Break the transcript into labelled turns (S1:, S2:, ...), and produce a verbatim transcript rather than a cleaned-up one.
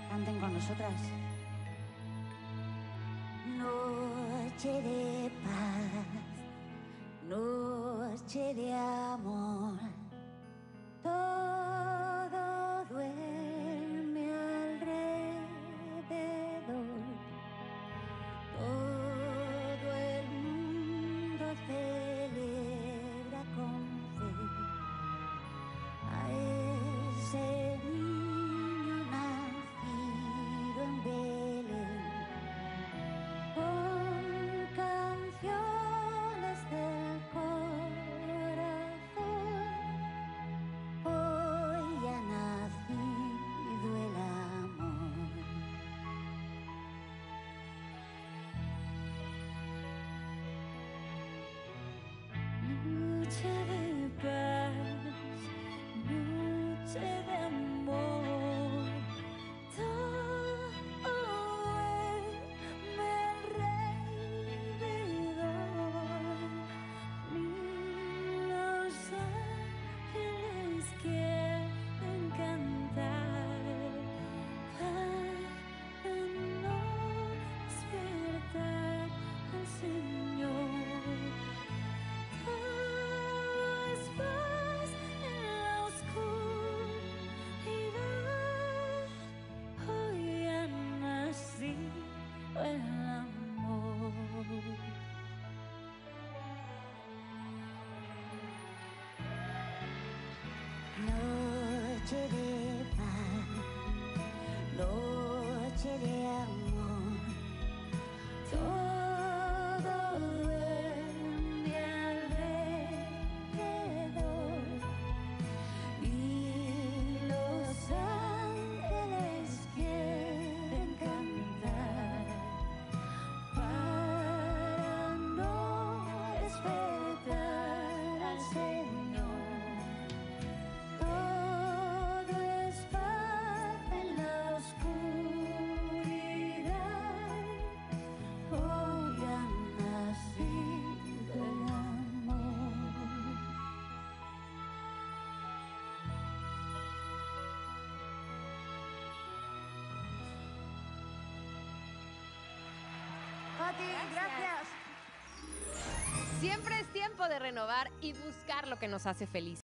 S1: Canten con nosotras. Noche de paz, noche de amor, todo duerme alrededor, todo el mundo celebra con fe a ese niño nacido en Belén. Con canciones del corazón, hoy ha nacido el amor. Noche de paz, noche de amor, todo duerme alrededor, ni los ángeles quieren cantar para no despertar al Señor. Todo es paz en la oscuridad, hoy ha nacido el amor. Noche de paz, noche de amor, todo duerme alrededor y los ángeles quieren cantar para no despertar al Señor. Todo es paz en la oscuridad, hoy ha nacido el amor. Pati, gracias.
S2: Siempre es tiempo de renovar y buscar lo que nos hace feliz.